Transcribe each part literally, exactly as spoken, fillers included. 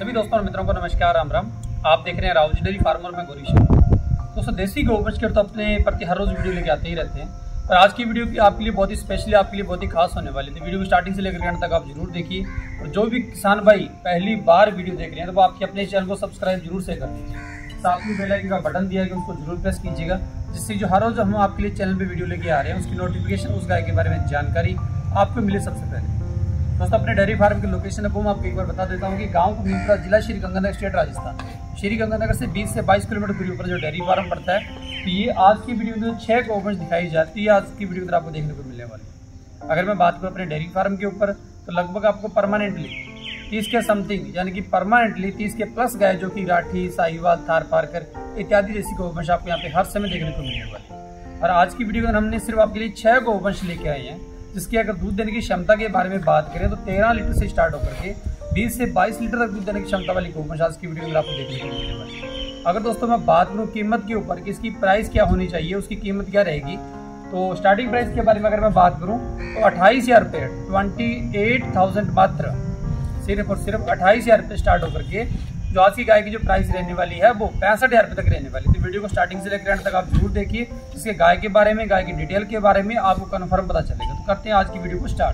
सभी दोस्तों और मित्रों को नमस्कार, राम राम। आप देख रहे हैं राहुल जी डेयरी फार्मर में गौरी शर्मा। दोस्तों देसी गोवंश के तो अपने प्रति हर रोज वीडियो लेके आते ही रहते हैं, पर आज की वीडियो की आपके लिए बहुत ही स्पेशली, आपके लिए बहुत ही खास होने वाली थी। वीडियो को स्टार्टिंग से लेकर एंड तक आप जरूर देखिए। और जो भी किसान भाई पहली बार वीडियो देख रहे हैं तो वो आपके अपने चैनल को सब्सक्राइब जरूर से कर दीजिए। साथ में बेल आइकन का बटन दिया गया उसको जरूर प्रेस कीजिएगा, जिससे जो हर रोज हम आपके लिए चैनल पे वीडियो लेके आ रहे हैं उसकी नोटिफिकेशन, उस गाय के बारे में जानकारी आपको मिले सबसे पहले। दोस्तों अपने डेयरी फार्म की लोकेशन है वो मैं आपको एक बार बता देता हूँ कि गांव कबीरपुरा, जिला श्री गंगानगर, स्टेट राजस्थान। श्री गंगानगर से बीस से बाईस किलोमीटर दूरी पर जो डेयरी फार्म पड़ता है। तो ये आज की वीडियो में जो छह गोवंश दिखाई जाती है, आज की वीडियो में आपको देखने को मिलने वाली है। अगर मैं बात करूँ अपने डेयरी फार्म के ऊपर तो लगभग आपको परमानेंटली तीस के समथिंग, यानी कि परमानेंटली तीस के प्लस गाय जो कि राठी, साहिवाल, थार पारकर इत्यादि जैसी गोवंश आपको यहाँ पे हर समय देखने को मिलने वाली है। और आज की वीडियो में हमने सिर्फ आपके लिए छह गोवंश लेके आए हैं, जिसकी अगर दूध देने की क्षमता के बारे में बात करें तो तेरह लीटर से स्टार्ट होकर के बीस से बाईस लीटर तक दूध देने की क्षमता वाली गोवंश आज की वीडियो में आपको देखने को मिलने वाली है। अगर दोस्तों मैं बात करूँ कीमत के ऊपर कि इसकी प्राइस क्या होनी चाहिए, उसकी कीमत क्या रहेगी, तो स्टार्टिंग प्राइस के बारे में अगर मैं बात करूँ तो अट्ठाईस हजार रुपये ट्वेंटी एट थाउजेंड मात्र, सिर्फ और सिर्फ अट्ठाईस हजार रुपये स्टार्ट होकर के जो आज की गाय की जो प्राइस रहने वाली है वो पैंसठ हजार रुपये तक रहने वाली। तो वीडियो को स्टार्टिंग से लेकर एंड तक आप जरूर देखिए, इसके गाय के बारे में, गाय की डिटेल के बारे में आपको कन्फर्म पता चलेगा। तो करते हैं आज की वीडियो को स्टार्ट।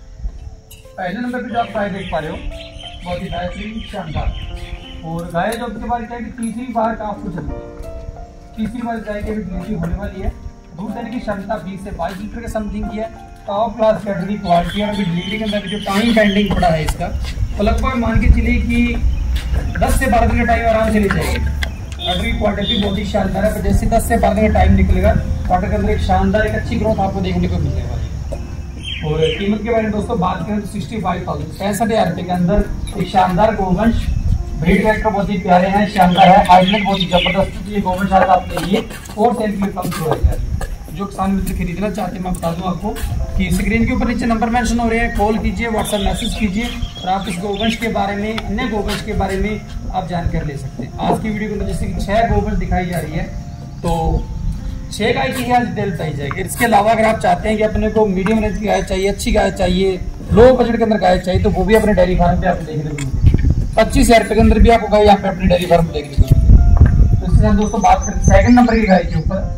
पहले नंबर पे जो आप गाय देख पा रहे हो बहुत ही बेहतरीन शानदार, और गाय जो आपके बारे क्या है कि तीसरी बार का आपको चलती है, तीसरी बार गाय की डिलीवरी होने वाली है। दूध देने की क्षमता बीस से बाईस लीटर के समथिंग की है। टॉप क्लास कैटेगरी क्वालिटी है। अभी डिलीवरी के अंदर जो टाइम पेंडिंग पड़ा है इसका, तो लगभग मान के चलिए कि दस से बारह दिन का टाइम आराम से ले जाएगी। ऑर्डर की क्वालिटी बहुत ही शानदार है, जैसे दस से बारह दिन का टाइम निकलेगा ऑर्डर के अंदर एक शानदार, एक अच्छी ग्रोथ आपको देखने को मिलने वाली है। और कीमत के बारे में दोस्तों बात करें तो सिक्सटी फाइव थाउजेंड पैंसठ हजार रुपये के अंदर एक शानदार गोवंश। ब्रीड कैरेक्टर बहुत ही प्यारे हैं, शानदार है, हाइट बहुत ही जबरदस्त। ये गोवंश आज आपके लिए फोर सेल के लिए कम हो जाए। जो किसान मित्र खरीदना चाहते हैं मैं बता दूं आपको कि स्क्रीन के ऊपर नीचे नंबर मेंशन हो रहे हैं, कॉल कीजिए, व्हाट्सएप मैसेज कीजिए और आप इस गोवंश के बारे में, अन्य गोवंश के बारे में आप जानकारी ले सकते हैं। आज की वीडियो में जैसे कि छह गोवंश दिखाई जा रही है, तो छह गाय की आज डिटेल बताई जाएगी। इसके अलावा अगर आप चाहते हैं कि अपने को मीडियम रेंज की गाय चाहिए, अच्छी गाय चाहिए, लो बजट के अंदर गाय चाहिए, तो वो भी अपने डेयरी फार्म पे आपको देखने को मिलेगी। पच्चीस हजार रुपये के अंदर भी आपको गाय यहाँ पे अपने डेयरी फार्म देखने को मिलेगी। तो इससे हम दोस्तों बात करते हैं सेकंड नंबर की गाय के ऊपर।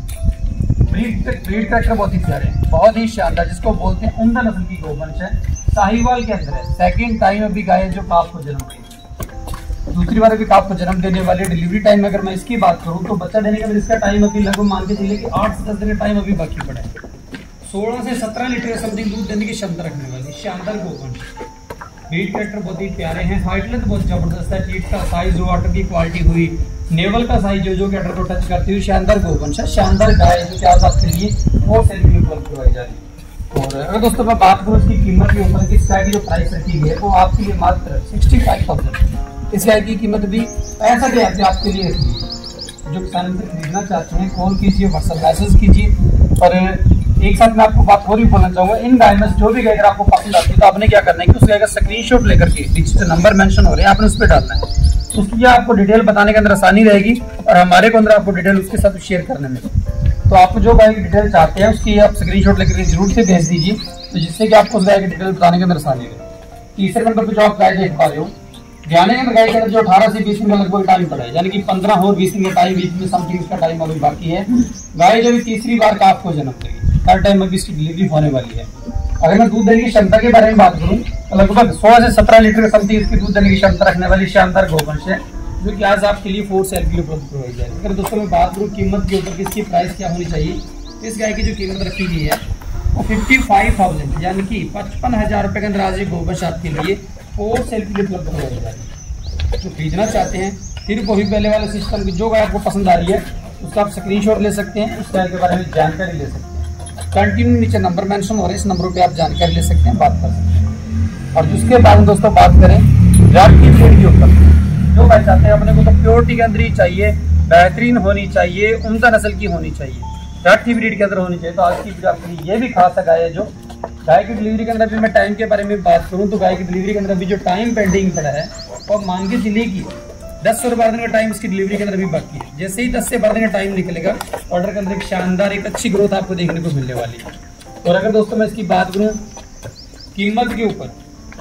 ब्रीड कैरेक्टर बहुत ही प्यारे हैं, बहुत ही शानदार, जिसको बोलते हैं उम्दा नस्ल की गोवंश है, साहिवाल के अंदर है। सेकंड टाइम अभी गाय जो काफ को जन्म देगी, दूसरी बार अभी काफ को जन्म देने वाली। डिलीवरी टाइम अगर मैं इसकी बात करूं तो बच्चा देने का इसका टाइम अभी लगभग मान के चलिए कि आठ से दस दिन का टाइम अभी बाकी पड़ा है। सोलह से सत्रह लीटर समथिंग दूध देने की क्षमता रखने वाली शानदार गोवंश। ब्रीड कैरेक्टर बहुत ही प्यारे हैं, हाइट लेंथ बहुत जबरदस्त है, टीट का साइज, वाटर की क्वालिटी हुई, नेवल का साइज जो जो कैटर को टच करती हुई शानदार गोवंश है, शानदार गाय जो क्या आपके लिए फोर सेल के लिए उपलब्ध करवाई जा रही है। और अगर दोस्तों मैं बात करूँ इसकी कीमत के ऊपर, इस गाय की जो प्राइस रखी गई है वो आपके लिए मात्र सिक्सटी फाइव थाउजेंड इस गाय की कीमत भी पैंसठ हजार रुपये आपके लिए रखी है। जो किसान से खरीदना चाहते हैं कॉल कीजिए, व्हाट्सएप मैसेज कीजिए। और एक साथ मैं आपको बात और भी बोलना चाहूंगा, इन गाय में जो भी गाय अगर आपको पसंद आती है तो आपने क्या करना है कि उस गाय का स्क्रीनशॉट लेकर के जिस नंबर मेंशन हो रहे हैं आपने उस पर डालना है। उसकी आपको डिटेल बताने के अंदर आसानी रहेगी और हमारे को अंदर आपको डिटेल उसके साथ शेयर करने में। तो आपको जो गाय की डिटेल चाहते हैं उसकी आप स्क्रीनशॉट लेकर जरूर से भेज दीजिए, तो जिससे कि आपको उस गाय की डिटेल बताने के अंदर आसानी रहे। तीसरे नंबर पर जो आप गाय देख पा रहे हो, ध्यान के अंदर गाय के अंदर जो अठारह से बीस दिन का लगभग टाइम पड़ा है, यानी कि पंद्रह और बीस दिन का टाइम, बीच में समथिंग इसका टाइम अभी बाकी है। गाय जो तीसरी बार का आपको जन्म देगी, हर टाइम अभी इसकी डिलीवरी होने वाली है। अगर मैं दूध देने की क्षमता के बारे में बात करूं तो लगभग सोलह से सत्रह लीटर के समथिंग इसकी दूध देने की क्षमता रखने वाली शानदार गोवंश है, जो कि आज आपके लिए फोर सेल के लिए उपलब्ध करवाई जाएगी। अगर दोस्तों मैं बात करूँ कीमत के ऊपर, इसकी प्राइस क्या होनी चाहिए, इस गाय की जो कीमत रखी गई है वो फिफ्टी फाइव थाउजेंड यानी कि पचपन हजार रुपये के अंदर आज ये गोवंश आपके लिए फोर सेल के लिए उपलब्ध करवाई जाएगी। जो खरीदना चाहते हैं फिर वही पहले वाले सिस्टम की जो गाय आपको पसंद आ रही है उसका आप स्क्रीनशॉट ले सकते हैं, उस गाय के बारे में जानकारी ले सकते हैं। कंटिन्यू नीचे नंबर मेंशन हो रहे हैं, इस नंबरों पे आप जानकारी ले सकते हैं, बात कर सकते हैं। और जिसके बाद दोस्तों बात करें राठी ब्रीड के ऊपर, जो गाय चाहते हैं अपने को तो प्योरिटी के अंदर ही चाहिए, बेहतरीन होनी चाहिए, उम्दा नस्ल की होनी चाहिए, राठी ब्रीड के अंदर होनी चाहिए, तो आज की वीडियो आपके लिए ये भी खास है गाय है। जो गाय की डिलीवरी के अंदर भी मैं टाइम के बारे में बात करूँ तो गाय की डिलीवरी के अंदर भी जो टाइम पेंडिंग पड़ा है और मान के चलिए कि दस से बारह दिन का टाइम इसकी डिलीवरी के अंदर भी बाकी है। जैसे ही दस से बारह दिन का टाइम निकलेगा ऑर्डर के अंदर एक शानदार, एक अच्छी ग्रोथ आपको देखने को मिलने वाली है। और अगर दोस्तों मैं इसकी बात करूँ कीमत के ऊपर,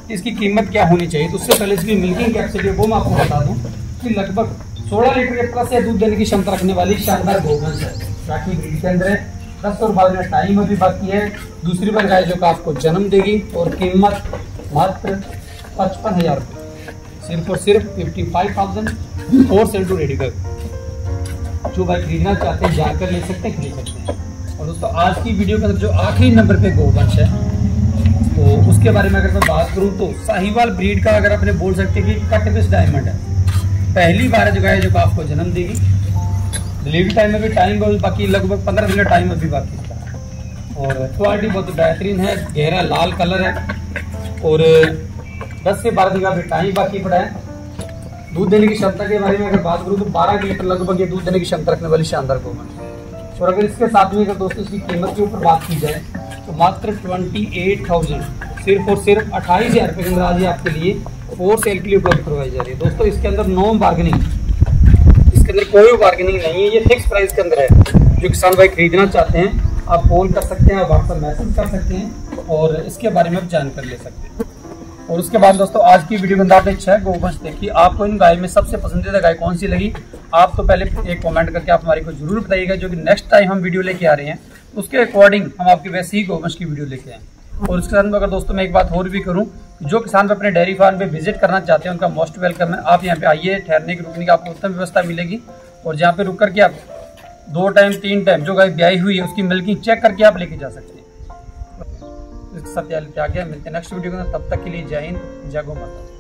कि इसकी कीमत क्या होनी चाहिए। तो उससे पहले इसकी मिल्किंग कैपेसिटी वो मैं आपको बता दूं कि लगभग सोलह लीटर के प्लस या दूध देने की क्षमता रखने वाली शानदार गोवंश है। बाकी ब्रीड के अंदर है दस और बाद में टाइम अभी बाकी है। दूसरी बार गाय जो आपको जन्म देगी और कीमत मात्र पचपन हजार रुपये, सिर्फ और सिर्फ fifty five thousand for sale to ready कर। जो भाई खरीदना चाहते हैं जाकर ले सकते हैं, खरीद सकते हैं। और दोस्तों आज की वीडियो के अंदर जो आखिरी नंबर पे गोवंश है तो उसके बारे में अगर मैं बात करूं तो साहिवाल ब्रीड का अगर अपने बोल सकते हैं कि कट पीस डायमंड है। पहली बार जो गाय जो आपको जन्म देगी। डिलीवरी टाइम में भी टाइम बाकी लगभग पंद्रह दिन का टाइम अभी बाकी है। और क्वालिटी बहुत बेहतरीन है, गहरा लाल कलर है और दस से बारह दिन का भी टाइम बाकी पड़ा है। दूध देने की क्षमता के बारे में अगर बात करूं तो बारह लीटर लगभग ये दूध देने की क्षमता रखने वाली शानदार गोवंश। और अगर इसके साथ में अगर दोस्तों इसकी कीमत के ऊपर बात की जाए तो मात्र ट्वेंटी एट थाउजेंड सिर्फ और सिर्फ अट्ठाईस हजार रुपये के अंदर आज आपके लिए फोर सेल के लिए उपलब्ध करवाई जा रही है। दोस्तों इसके अंदर नो बार्गेनिंग, इसके अंदर कोई बार्गेनिंग नहीं है, ये फिक्स प्राइस के अंदर है। जो किसान भाई खरीदना चाहते हैं आप कॉल कर सकते हैं, आप व्हाट्सएप मैसेज कर सकते हैं और इसके बारे में आप जानकारी ले सकते हैं। और उसके बाद दोस्तों आज की वीडियो के अंदर आपने छह गोवंश देखी, आपको इन गाय में सबसे पसंदीदा गाय कौन सी लगी आप तो पहले एक कमेंट करके आप हमारे को जरूर बताइएगा। जो कि नेक्स्ट टाइम हम वीडियो लेके आ रहे हैं उसके अकॉर्डिंग हम आपकी वैसे ही गोवंश की वीडियो लेके आए। और उसके साथ अगर दोस्तों मैं एक बात और भी करूं, जो किसान अपने डेयरी फार्म पे विजिट करना चाहते हैं उनका मोस्ट वेलकम है। आप यहाँ पे आइए, ठहरने की रुकने की आपको उत्तम व्यवस्था मिलेगी और जहाँ पे रुक करके आप दो टाइम तीन टाइम जो गाय ब्याई हुई है उसकी मिल्किंग चेक करके आप लेके जा सकते हैं। इसके साथ मिलते हैं नेक्स्ट वीडियो में, तब तक के लिए जय हिंद, जय गौ माता।